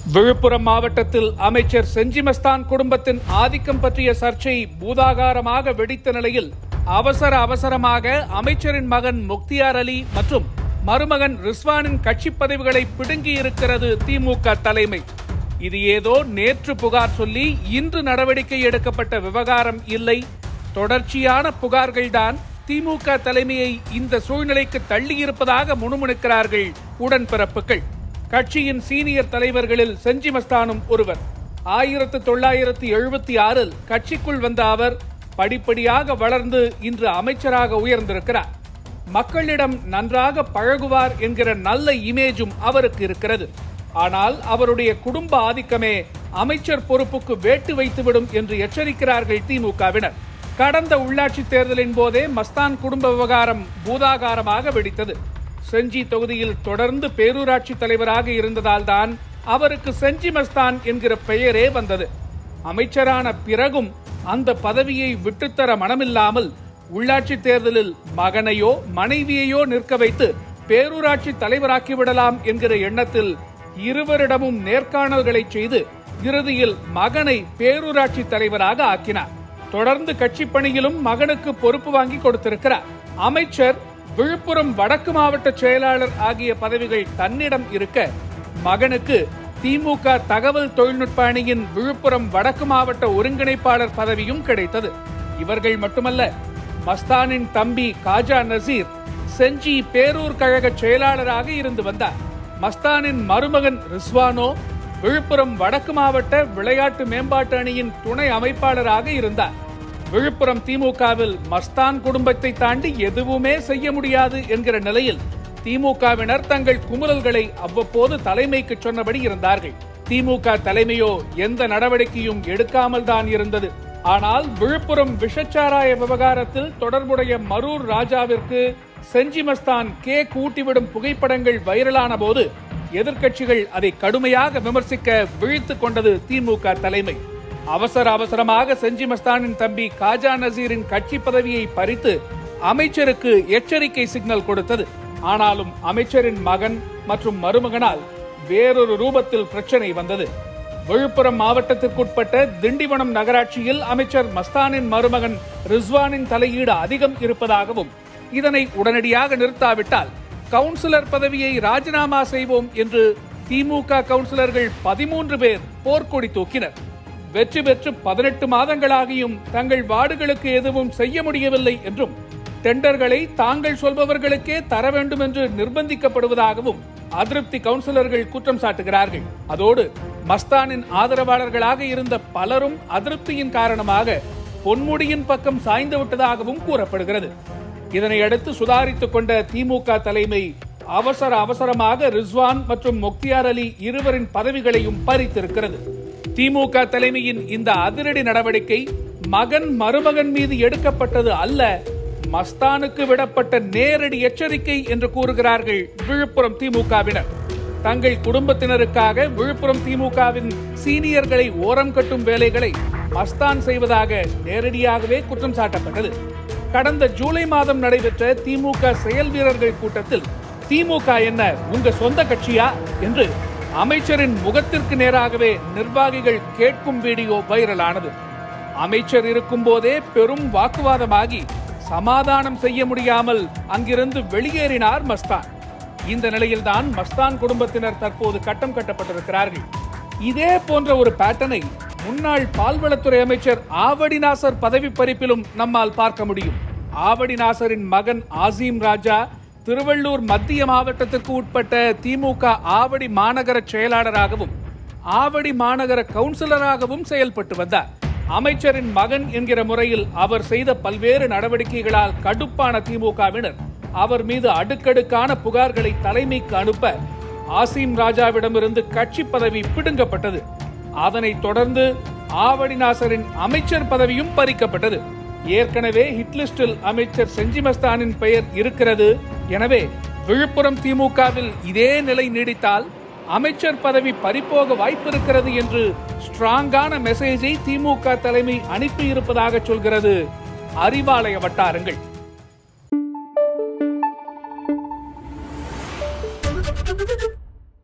விழுப்புரம் மாவட்டத்தில் அமைச்சர் செஞ்சி மஸ்தான் குடும்பத்தின் ஆதிக்கம் பற்றிய சர்ச்சை பூதாகாரமாக வெடித்த நிலையில் அவசரமாக அமைச்சரின் மகன் முக்தியார் அலி மற்றும் மருமகன் ரிஸ்வானின் கட்சி பதவிகளை பிடுங்கியிருக்கிறது திமுக தலைமை. இது ஏதோ நேற்று புகார் சொல்லி இன்று நடவடிக்கை எடுக்கப்பட்ட விவகாரம் இல்லை. தொடர்ச்சியான புகார்கள்தான் திமுக தலைமையை இந்த சூழ்நிலைக்கு தள்ளியிருப்பதாக முணுமுணுக்கிறார்கள் உடன்பிறப்புகள். கட்சியின் சீனியர் தலைவர்களில் செஞ்சி மஸ்தானும் ஒருவர். 1976 கட்சிக்குள் வந்த அவர் படிப்படியாக வளர்ந்து இன்று அமைச்சராக உயர்ந்திருக்கிறார். மக்களிடம் நன்றாக பழகுவார் என்கிற நல்ல இமேஜும் அவருக்கு இருக்கிறது. ஆனால் அவருடைய குடும்ப ஆதிக்கமே அமைச்சர் பொறுப்புக்கு வேட்டு வைத்துவிடும் என்று எச்சரிக்கிறார்கள் திமுகவினர். கடந்த உள்ளாட்சி தேர்தலின் போதே மஸ்தான் குடும்ப விவகாரம் பூதாகாரமாக வெடித்தது. செஞ்சி தொகுதியில் தொடர்ந்து பேரூராட்சி தலைவராக இருந்ததால் தான் அவருக்கு செஞ்சி மஸ்தான் என்கிற பெயரே வந்தது. அமைச்சரான பிறகும் அந்த பதவியை விட்டுத்தர மனமில்லாமல் உள்ளாட்சி தேர்தலில் மகனையோ மனைவியையோ நிற்க வைத்து பேரூராட்சி தலைவராக்கிவிடலாம் என்கிற எண்ணத்தில் இருவரிடமும் நேர்காணல்களை செய்து இறுதியில் மகனை பேரூராட்சி தலைவராக ஆக்கினார். தொடர்ந்து கட்சி பணியிலும் மகனுக்கு பொறுப்பு வாங்கி கொடுத்திருக்கிறார். அமைச்சர், விழுப்புரம் வடக்கு மாவட்ட செயலாளர் ஆகிய பதவிகள் தன்னிடம் இருக்க மகனுக்கு திமுக தகவல் தொழில்நுட்ப அணியின் விழுப்புரம் வடக்கு மாவட்ட ஒருங்கிணைப்பாளர் பதவியும் கிடைத்தது. இவர்கள் மட்டுமல்ல, மஸ்தானின் தம்பி காஜா நசீர் செஞ்சி பேரூர் கழக செயலாளராக இருந்து வந்தார். மஸ்தானின் மருமகன் ரிஸ்வானோ விழுப்புரம் வடக்கு மாவட்ட விளையாட்டு மேம்பாட்டு அணியின் துணை அமைப்பாளராக இருந்தார். விழுப்புரம் திமுகவில் மஸ்தான் குடும்பத்தை தாண்டி எதுவுமே செய்ய முடியாது என்கிற நிலையில் திமுகவினர் தங்கள் குமுறல்களை அவ்வப்போது தலைமைக்கு சொன்னபடி இருந்தார்கள். திமுக தலைமையோ எந்த நடவடிக்கையும் எடுக்காமல் தான் இருந்தது. ஆனால் விழுப்புரம் விஷச்சாராய விவகாரத்தில் தொடர்புடைய மரூர் ராஜாவிற்கு செஞ்சி மஸ்தான் கேக் ஊட்டிவிடும் புகைப்படங்கள் வைரலான போது எதிர்க்கட்சிகள் அதை கடுமையாக விமர்சிக்க விழித்துக் கொண்டது திமுக தலைமை. அவசரமாக செஞ்சி மஸ்தானின் தம்பி காஜா நசீரின் கட்சி பதவியை பறித்து அமைச்சருக்கு எச்சரிக்கை சிக்னல் கொடுத்தது. ஆனாலும் அமைச்சரின் மகன் மற்றும் மருமகனால் வேறொரு ரூபத்தில் பிரச்சனை வந்தது. விழுப்புரம் மாவட்டத்திற்குட்பட்ட திண்டிவனம் நகராட்சியில் அமைச்சர் மஸ்தானின் மருமகன் ரிஸ்வானின் தலையீடு அதிகம் இருப்பதாகவும் இதனை உடனடியாக நிறுத்தாவிட்டால் கவுன்சிலர் பதவியை ராஜினாமா செய்வோம் என்று திமுக கவுன்சிலர்கள் 13 பேர் போர்க்கொடி தூக்கினர். வெற்றி பெற்று 18 மாதங்களாகியும் தங்கள் வார்டுகளுக்கு எதுவும் செய்ய முடியவில்லை என்றும் டெண்டர்களை தாங்கள் சொல்பவர்களுக்கே தர வேண்டும் என்று நிர்பந்திக்கப்படுவதாகவும் அதிருப்தி கவுன்சிலர்கள் குற்றம் சாட்டுகிறார்கள். அதோடு மஸ்தானின் ஆதரவாளர்களாக இருந்த பலரும் அதிருப்தியின் காரணமாக பொன்முடியின் பக்கம் சாய்ந்து விட்டதாகவும் கூறப்படுகிறது. இதனையடுத்து சுதாரித்துக் கொண்ட திமுக தலைமை அவசரமாக ரிஸ்வான் மற்றும் முக்தியார் அலி இருவரின் பதவிகளையும் பறித்திருக்கிறது. திமுக தலைமையின் இந்த அதிரடி நடவடிக்கை மகன் மருமகன் மீது எடுக்கப்பட்டது அல்ல, மஸ்தானுக்கு விடப்பட்ட நேரடி எச்சரிக்கை என்று கூறுகிறார்கள் விழுப்புரம் திமுகவினர். தங்கள் குடும்பத்தினருக்காக விழுப்புரம் திமுகவின் சீனியர்களை ஓரம் கட்டும் வேலைகளை மஸ்தான் செய்வதாக நேரடியாகவே குற்றம் சாட்டப்பட்டது. கடந்த ஜூலை மாதம் நடைபெற்ற திமுக செயல் வீரர்கள் கூட்டத்தில் திமுக என்ன உங்க சொந்த கட்சியா என்று அமைச்சரின் முகத்திற்கு நேராகவே நிர்வாகிகள் கேட்கும் வீடியோ வைரலானது. அமைச்சர் இருக்கும் போதே பெரும் வாக்குவாதமாகி சமாதானம் செய்ய முடியாமல் அங்கிருந்து வெளியேறினார் மஸ்தான். இந்த நிலையில்தான் மஸ்தான் குடும்பத்தினர் தற்போது கட்டம் கட்டப்பட்டிருக்கிறார்கள். இதே போன்ற ஒரு பேட்டர்னை முன்னாள் பால்வளத்துறை அமைச்சர் ஆவடி நாசர் பதவி பறிப்பிலும் நம்மால் பார்க்க முடியும். ஆவடி நாசரின் மகன் ஆசீம் ராஜா திருவள்ளூர் மத்திய மாவட்டத்திற்கு உட்பட்ட திமுக ஆவடி மாநகர செயலாளராகவும் ஆவடி மாநகர கவுன்சிலராகவும் செயல்பட்டு வந்தார். அமைச்சரின் மகன் என்கிற முறையில் அவர் செய்த பல்வேறு நடவடிக்கைகளால் கடுப்பான திமுகவினர் அவர் மீது அடுக்கடுக்கான புகார்களை தலைமைக்கு அனுப்ப ஆசீம் ராஜாவிடமிருந்து கட்சி பதவி பிடுங்கப்பட்டது. அதனைத் தொடர்ந்து ஆவடி நாசரின் அமைச்சர் பதவியும் பறிக்கப்பட்டது. ஏற்கனவே ஹிட்லிஸ்டில் அமைச்சர் செஞ்சி மஸ்தானின் பெயர் இருக்கிறது. எனவே விழுப்புரம் திமுகவில் இதே நிலை நீடித்தால் அமைச்சர் பதவி பறிப்போக வாய்ப்பிருக்கிறது என்று ஸ்ட்ராங்கான மெசேஜை திமுக தலைமை அனுப்பியிருப்பதாக சொல்கிறது அறிவாலய வட்டாரங்கள்.